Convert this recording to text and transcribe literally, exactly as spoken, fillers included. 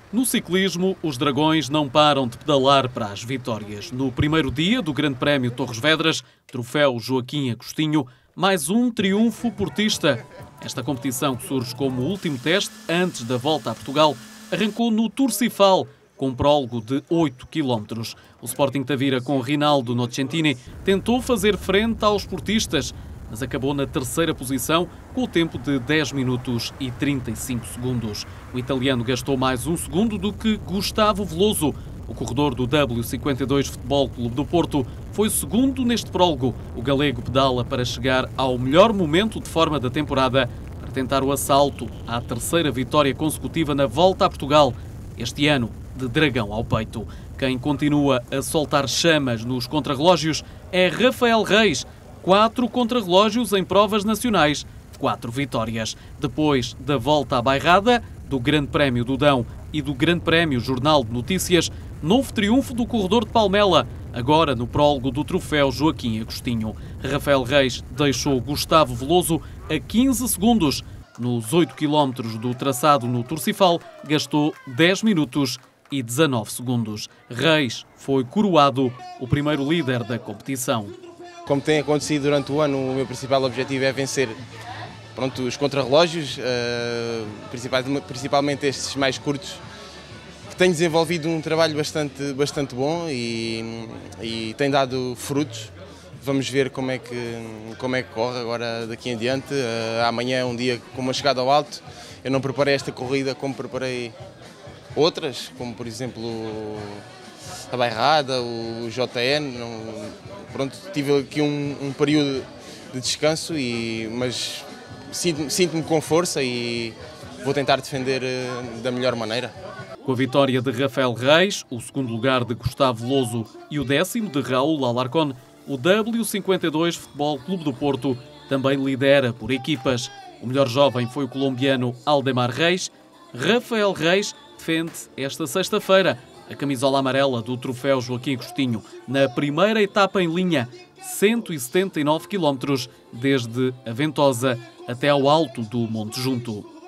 No ciclismo, os dragões não param de pedalar para as vitórias. No primeiro dia do Grande Prémio Torres Vedras, troféu Joaquim Agostinho, mais um triunfo portista. Esta competição, que surge como último teste antes da volta a Portugal, arrancou no Turcifal, com um prólogo de oito quilómetros. O Sporting Tavira, com Rinaldo Nocentini, tentou fazer frente aos portistas, mas acabou na terceira posição com o tempo de dez minutos e trinta e cinco segundos. O italiano gastou mais um segundo do que Gustavo Veloso. O corredor do W cinquenta e dois Futebol Clube do Porto foi segundo neste prólogo. O galego pedala para chegar ao melhor momento de forma da temporada para tentar o assalto à terceira vitória consecutiva na volta a Portugal, este ano de dragão ao peito. Quem continua a soltar chamas nos contrarrelógios é Rafael Reis. Quatro contrarrelógios em provas nacionais, quatro vitórias. Depois da volta à bairrada, do Grande Prémio do Dão e do Grande Prémio Jornal de Notícias, novo triunfo do corredor de Palmela, agora no prólogo do troféu Joaquim Agostinho. Rafael Reis deixou Gustavo Veloso a quinze segundos. Nos oito quilómetros do traçado no Turcifal, gastou dez minutos e dezanove segundos. Reis foi coroado o primeiro líder da competição. Como tem acontecido durante o ano, o meu principal objetivo é vencer pronto, os contrarrelógios, uh, principalmente estes mais curtos, que tenho desenvolvido um trabalho bastante, bastante bom e, e tem dado frutos. Vamos ver como é que, como é que corre agora daqui em diante. Uh, amanhã é um dia com uma chegada ao alto. Eu não preparei esta corrida como preparei outras, como por exemplo a Bairrada, o J N. Não, pronto, tive aqui um, um período de descanso, e, mas sinto-me sinto-me com força e vou tentar defender uh, da melhor maneira. Com a vitória de Rafael Reis, o segundo lugar de Gustavo Veloso e o décimo de Raul Alarcón, o W cinquenta e dois Futebol Clube do Porto também lidera por equipas. O melhor jovem foi o colombiano Aldemar Reis. Rafael Reis defende esta sexta-feira a camisola amarela do troféu Joaquim Agostinho na primeira etapa em linha, cento e setenta e nove quilómetros, desde a Ventosa até ao alto do Monte Junto.